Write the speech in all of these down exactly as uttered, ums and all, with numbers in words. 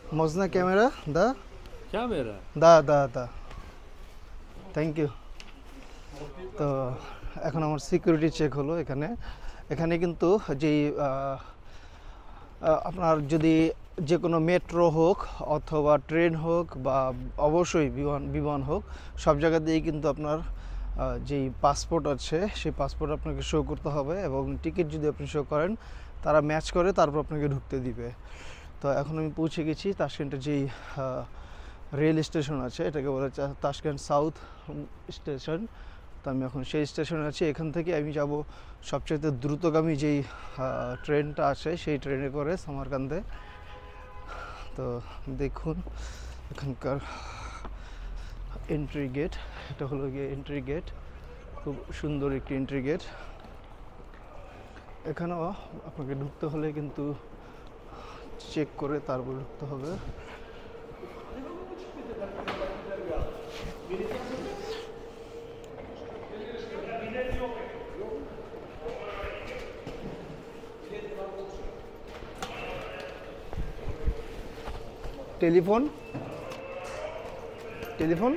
Можно камера? Да? Камера? Да, да, да. Thank you. তো এখন আমার সিকিউরিটি চেক হলো এখানে এখানে কিন্তু যেই আপনার যদি যে কোনো মেট্রো হোক অথবা ট্রেন হোক বা অবশ্যই বিমান বিমান হোক সব জায়গাতেই কিন্তু আপনার যেই পাসপোর্ট আছে সেই পাসপোর্ট আপনাকে শো করতে হবে এবং টিকিট যদি আপনি শো করেন তারা ম্যাচ করে তারপর আপনাকে ঢুকতে দিবে। তো এখন আমি পৌঁছে গেছি তাশকেন্টের যেই রেল স্টেশন আছে এটাকে বলে তাশকেন্ট সাউথ স্টেশন। তো আমি এখন সেই স্টেশনে আছি। এখান থেকে আমি যাব সবচেয়ে দ্রুতগামী যেই ট্রেনটা আছে সেই ট্রেনে করে সামারকান্দে। তো দেখুন এখানকার এন্ট্রি গেট, এটা হলো গিয়ে এন্ট্রি গেট, খুব সুন্দর একটি এন্ট্রি গেট। এখানেও আপনাকে ঢুকতে হলে কিন্তু চেক করে তারপর ঢুকতে হবে। টেলিফোন টেলিফোন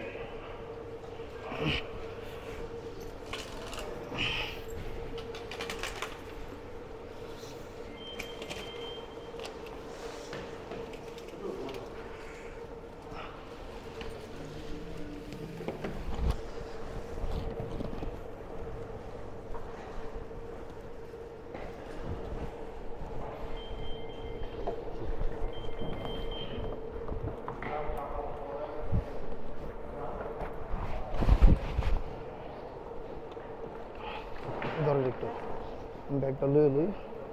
ধরেন একটু ব্যাগটা লয়ে লই।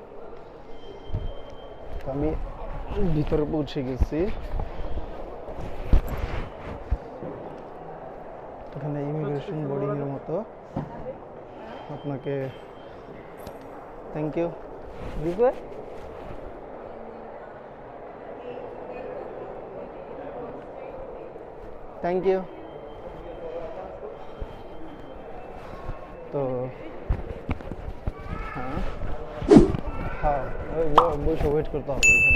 আমি ভিতরে পৌঁছে গেছি। এখানে ইমিগ্রেশন বোর্ডিং এর মতো আপনাকে থ্যাংক ইউ দিবে। Thank you. তো হ্যাঁ হ্যাঁ বসে ওয়েট করতে হবে এখানে।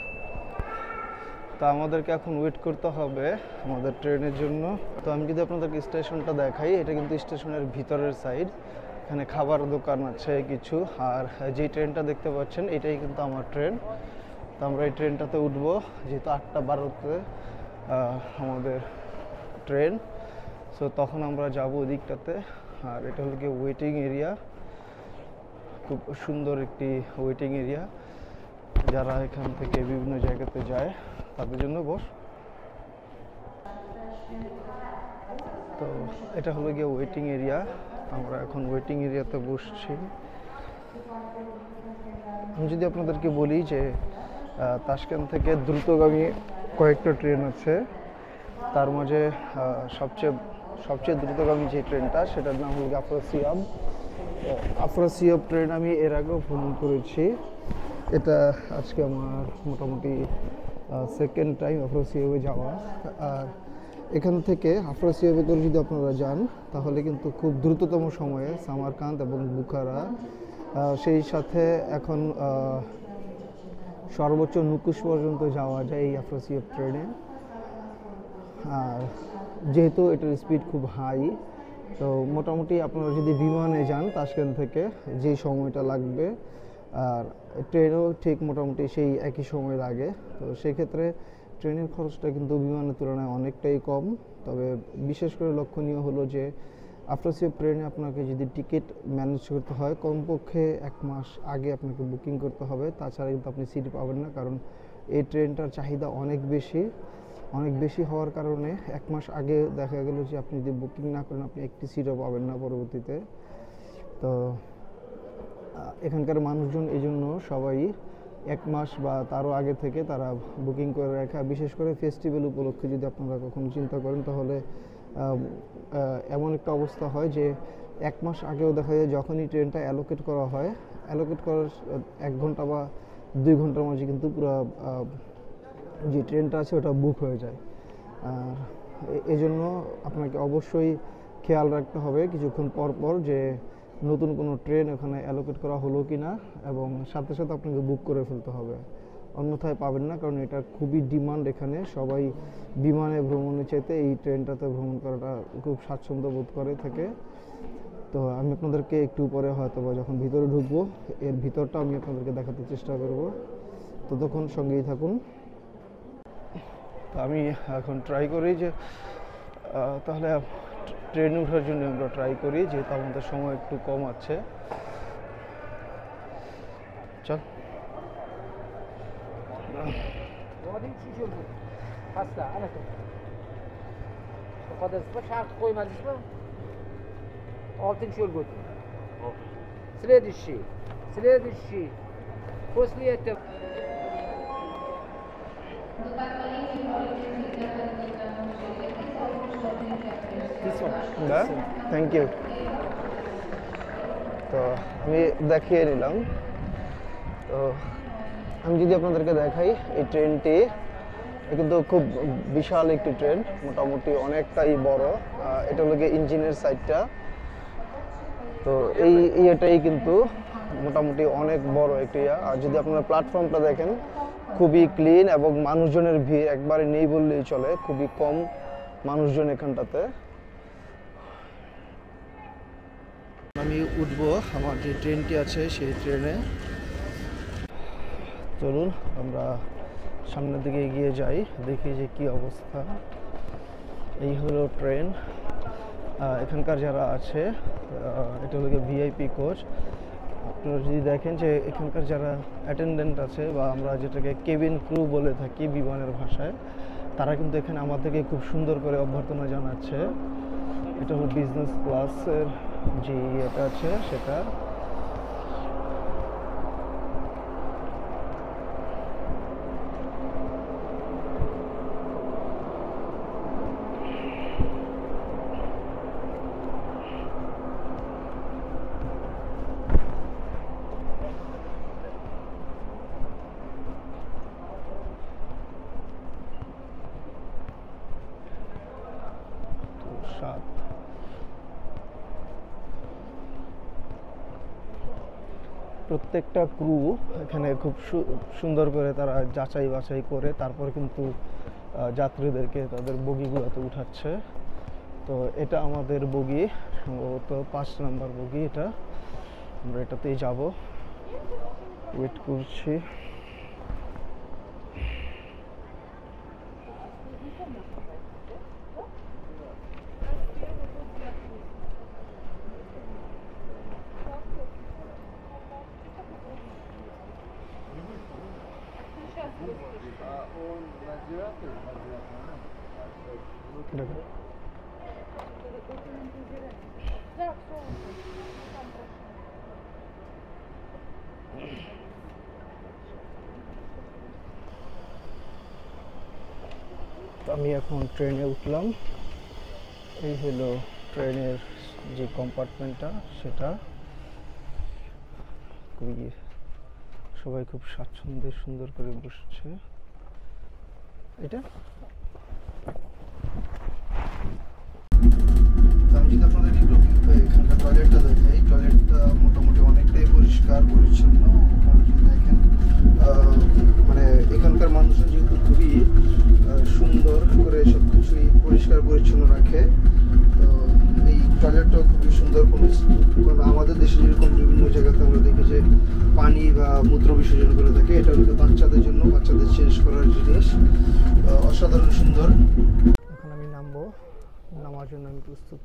তো আমাদেরকে এখন ওয়েট করতে হবে আমাদের ট্রেনের জন্য। তো আমি যদি আপনাদেরকে স্টেশনটা দেখাই, এটা কিন্তু স্টেশনের ভিতরের সাইড। এখানে খাবার দোকান আছে কিছু। আর যেই ট্রেনটা দেখতে পাচ্ছেন এটাই কিন্তু আমার ট্রেন। তো আমরা এই ট্রেনটাতে উঠবো, যেহেতু আটটা বারোতে আমাদের ট্রেন। সো তখন আমরা যাব ওদিকটাতে। আর এটা হলো কি ওয়েটিং এরিয়া, খুব সুন্দর একটি ওয়েটিং এরিয়া। যারা এখান থেকে বিভিন্ন জায়গাতে যায় তাদের জন্য বস। তো এটা হলো গিয়ে ওয়েটিং এরিয়া। আমরা এখন ওয়েটিং এরিয়াতে বসছি। আমি যদি আপনাদেরকে বলি যে তাশকেন্ট থেকে দ্রুতগামী কয়েকটা ট্রেন আছে, তার মাঝে সবচেয়ে সবচেয়ে দ্রুতগামী যে ট্রেনটা সেটার নাম হলো আফরোসিয়াব। আফরোসিয়াব ট্রেন আমি এর আগেও ভ্রমণ করেছি। এটা আজকে আমার মোটামুটি সেকেন্ড টাইম আফরোসিয়াবে যাওয়া। আর এখান থেকে আফরোসিয়াবে করে যদি আপনারা যান তাহলে কিন্তু খুব দ্রুততম সময়ে সামারকান্দ এবং বুখারা, সেই সাথে এখন সর্বোচ্চ নুকুশ পর্যন্ত যাওয়া যায় এই আফরোসিয়াব ট্রেনে। আর যেহেতু এটার স্পিড খুব হাই, তো মোটামুটি আপনারা যদি বিমানে যান তাশকেন্ট থেকে যে সময়টা লাগবে, আর ট্রেনও ঠিক মোটামুটি সেই একই সময় লাগে। তো সেক্ষেত্রে ট্রেনের খরচটা কিন্তু বিমানের তুলনায় অনেকটাই কম। তবে বিশেষ করে লক্ষণীয় হলো যে আফরোসিয়াব ট্রেনে আপনাকে যদি টিকিট ম্যানেজ করতে হয় কমপক্ষে এক মাস আগে আপনাকে বুকিং করতে হবে, তাছাড়া কিন্তু আপনি সিট পাবেন না। কারণ এই ট্রেনটার চাহিদা অনেক বেশি অনেক বেশি হওয়ার কারণে এক মাস আগে দেখা গেল যে আপনি যদি বুকিং না করেন আপনি একটি সিটও পাবেন না পরবর্তীতে। তো এখানকার মানুষজন এই জন্য সবাই এক মাস বা তারও আগে থেকে তারা বুকিং করে রাখা। বিশেষ করে ফেস্টিভ্যাল উপলক্ষে যদি আপনারা কখনো চিন্তা করেন তাহলে এমন একটা অবস্থা হয় যে এক মাস আগেও দেখা যায় যখনই ট্রেনটা অ্যালোকেট করা হয়, অ্যালোকেট করার এক ঘন্টা বা দুই ঘন্টার মাঝে কিন্তু পুরো যে ট্রেনটা আছে ওটা বুক হয়ে যায়। আর এই জন্য আপনাকে অবশ্যই খেয়াল রাখতে হবে কিছুক্ষণ পর পর যে নতুন কোনো ট্রেন ওখানে অ্যালোকেট করা হলো কি না, এবং সাথে সাথে আপনাকে বুক করে ফেলতে হবে। অন্যথায় পাবেন না, কারণ এটা খুবই ডিমান্ড এখানে। সবাই বিমানে ভ্রমণের চাইতে এই ট্রেনটাতে ভ্রমণ করাটা খুব স্বাচ্ছন্দ্য বোধ করে থাকে। তো আমি আপনাদেরকে একটু পরে হয়তো বা যখন ভিতরে ঢুকবো এর ভিতরটা আমি আপনাদেরকে দেখাতে চেষ্টা করব, ততক্ষণ সঙ্গেই থাকুন। আমি এখন ট্রাই করি যে তাহলে ট্রেনে ওঠার জন্য আমরা ট্রাই করি, যেহেতু আমাদের সময় একটু কম আছে। চল Следующий. Следующий. После этого. Thank you. তো আমি দেখিয়ে নিলাম। তো আমি যদি আপনাদেরকে দেখাই, এই ট্রেনটি কিন্তু খুব বিশাল একটি ট্রেন, মোটামুটি অনেকটাই বড়। এটা হলো গিয়ে ইঞ্জিনের সাইডটা। তো এই ইয়েটাই কিন্তু মোটামুটি অনেক বড় একটি ইয়া। আর যদি আপনারা প্ল্যাটফর্মটা দেখেন, খুবই ক্লিন এবং মানুষজনের ভিড় একবারে নেই বললেই চলে, খুবই কম মানুষজন এখানটাতে। আমি উঠবো আমার যে ট্রেনটি আছে সেই ট্রেনে। চলুন আমরা সামনের দিকে এগিয়ে যাই, দেখি যে কি অবস্থা। এই হলো ট্রেন। এখানকার যারা আছে, এটা হলো ভিআইপি কোচ। আপনারা যদি দেখেন যে এখানকার যারা অ্যাটেন্ডেন্ট আছে, বা আমরা যেটাকে কেবিন ক্রু বলে থাকি বিমানের ভাষায়, তারা কিন্তু এখানে আমাদেরকে খুব সুন্দর করে অভ্যর্থনা জানাচ্ছে। এটা হলো বিজনেস ক্লাসের যে ইয়েটা আছে সেটা। প্রত্যেকটা ক্রু এখানে খুব সুন্দর করে তারা যাচাই বাছাই করে তারপর কিন্তু যাত্রীদেরকে তাদের বগিগুলোতে উঠাচ্ছে। তো এটা আমাদের বগি, সম্ভবত পাঁচ নাম্বার বগি এটা। আমরা এটাতেই যাব, ওয়েট করছি। আমি এখন ট্রেনে উঠলাম। এই হলো ট্রেনের যে কম্পার্টমেন্টটা, সেটা খুবই সবাই খুব স্বাচ্ছন্দ্যে সুন্দর করে বসছে। এটা আমি যদি আপনাদের একটু এখানকার টয়লেটটা দেখাই, টয়লেটটা মোটামুটি অনেকটাই পরিষ্কার পরিচ্ছন্ন। দেখেন মানে এখানকার মানুষজন যেহেতু খুবই সুন্দর করে সব কিছুই পরিষ্কার পরিচ্ছন্ন রাখে, তো এই টয়লেটটাও খুবই সুন্দর। কারণ আমাদের দেশে যেরকম বিভিন্ন জায়গাতে আমরা দেখি যে পানি বা মূত্র বিসর্জন করে থাকে, এটা হলো বাচ্চাদের জন্য, বাচ্চাদের চেঞ্জ করার জিনিস, অসাধারণ সুন্দর। এখন আমি নামবো, নামার জন্য আমি প্রস্তুত।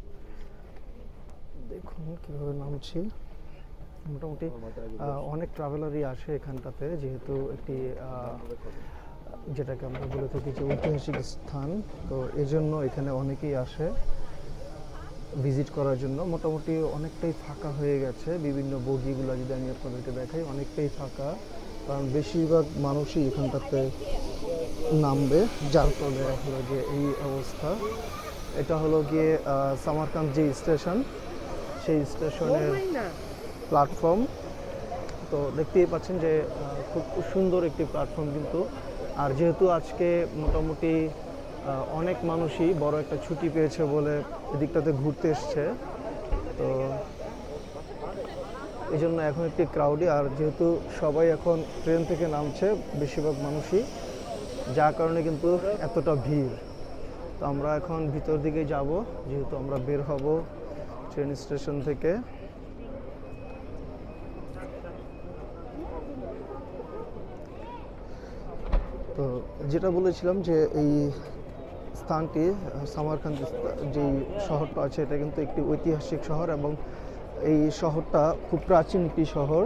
দেখুন কীভাবে নামছি। মোটামুটি অনেক ট্রাভেলারই আসে এখানটাতে, যেহেতু একটি যেটাকে আমরা বলে থাকি যে ঐতিহাসিক স্থান, তো এই জন্য এখানে অনেকেই আসে ভিজিট করার জন্য। মোটামুটি অনেকটাই ফাঁকা হয়ে গেছে, বিভিন্ন বগিগুলো যদি আমি আপনাদেরকে দেখাই অনেকটাই ফাঁকা, কারণ বেশিরভাগ মানুষই এখানটাতে নামবে, যার ফলে হলো যে এই অবস্থা। এটা হলো গিয়ে সামারকান্দ যে স্টেশন, সেই স্টেশনের প্ল্যাটফর্ম। তো দেখতেই পাচ্ছেন যে খুব সুন্দর একটি প্ল্যাটফর্ম কিন্তু। আর যেহেতু আজকে মোটামুটি অনেক মানুষই বড় একটা ছুটি পেয়েছে বলে এদিকটাতে ঘুরতে এসছে, তো এই জন্য এখন একটি ক্রাউডি, আর যেহেতু সবাই এখন ট্রেন থেকে নামছে বেশিরভাগ মানুষই, যার কারণে কিন্তু এতটা ভিড়। তো আমরা এখন ভিতর দিকে যাব, যেহেতু আমরা বের হব ট্রেন স্টেশন থেকে। তো যেটা বলেছিলাম যে এই স্থানটি সামারকান্দ যেই শহরটা আছে এটা কিন্তু একটি ঐতিহাসিক শহর, এবং এই শহরটা খুব প্রাচীন একটি শহর,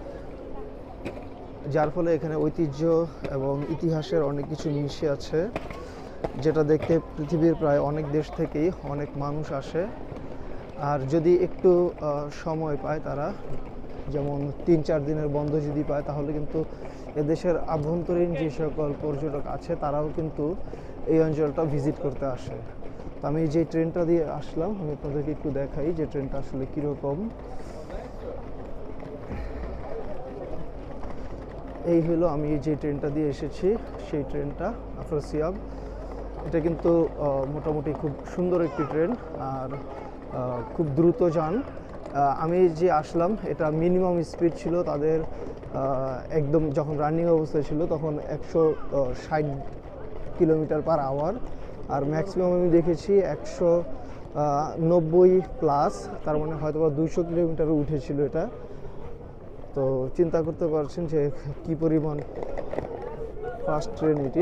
যার ফলে এখানে ঐতিহ্য এবং ইতিহাসের অনেক কিছু মিশে আছে, যেটা দেখতে পৃথিবীর প্রায় অনেক দেশ থেকেই অনেক মানুষ আসে। আর যদি একটু সময় পায় তারা, যেমন তিন চার দিনের বন্ধ যদি পায়, তাহলে কিন্তু এদেশের আভ্যন্তরীণ যে সকল পর্যটক আছে তারাও কিন্তু এই অঞ্চলটা ভিজিট করতে আসে। তো আমি যে ট্রেনটা দিয়ে আসলাম আমি আপনাদেরকে একটু দেখাই যে ট্রেনটা আসলে কীরকম। এই হলো আমি যে ট্রেনটা দিয়ে এসেছি সেই ট্রেনটা, আফরোসিয়াব। এটা কিন্তু মোটামুটি খুব সুন্দর একটি ট্রেন, আর খুব দ্রুত যান। আমি যে আসলাম এটা মিনিমাম স্পিড ছিল তাদের, একদম যখন রানিং অবস্থায় ছিল তখন একশো ষাট কিলোমিটার পার আওয়ার, আর ম্যাক্সিমাম আমি দেখেছি একশো নব্বই প্লাস, তার মানে হয়তো বা দুইশো কিলোমিটারও উঠেছিল এটা। তো চিন্তা করতে পারছেন যে কি পরিমাণ ফাস্ট ট্রেন এটি।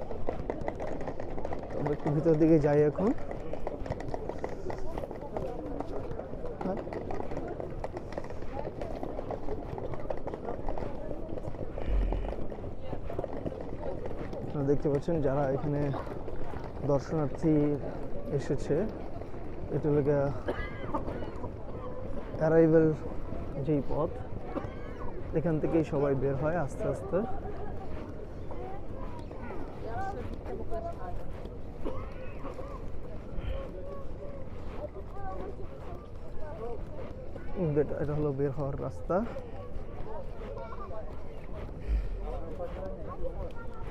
আমরা একটু ভিতর দিকে যাই এখন। আপনারা দেখতে পাচ্ছেন যারা এখানে দর্শনার্থী এসেছে, এটা হলো অ্যারাইভেল যেই পথ, এখান থেকেই সবাই বের হয় আস্তে আস্তে। এটা হলো বের হওয়ার রাস্তা।